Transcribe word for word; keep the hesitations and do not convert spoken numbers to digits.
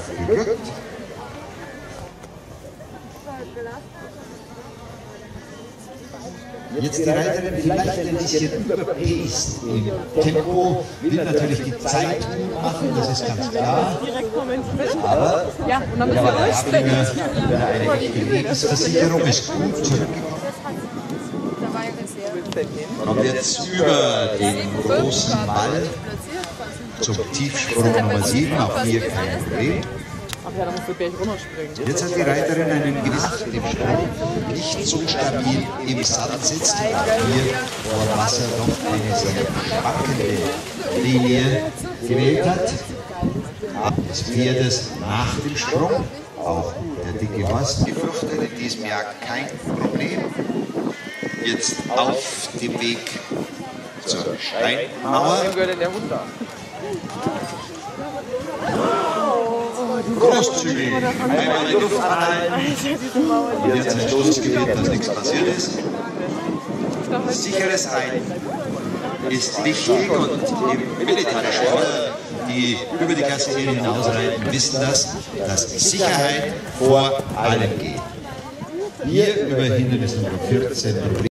gerückt. Jetzt die Reiterin vielleicht ein bisschen überpaced im Tempo, will natürlich die Zeit gut machen, das ist ganz klar. Aber ja, und dann der Hablinger, der eine echte Lebensversicherung ist gut zurückgekommen. Kommt jetzt über den großen Ball zum Tiefsprung Nummer sieben, auch hier kein Problem. Ach ja, da musst du gleich runterspringen. Jetzt hat die Reiterin einen gewissen dem Sprung nicht so stabil im Sattel sitzt und hier vor Wasser noch eine sehr schwankende Linie gewählt hat. Des Pferdes nach dem Sprung, auch der dicke Horst gefruchtet, in diesem Jahr kein Problem. Jetzt auf dem Weg zur Steinmauer. Großzügig, einmal in die Luft anhalten. Jetzt ein Stoßgebiet, dass nichts passiert ist. Sicheres Reiten ist wichtig und im militärischen Sport, die über die Klassenlinie hinausreiten, wissen das, dass Sicherheit vor allem geht. Hier über Hindernis Nummer vierzehn.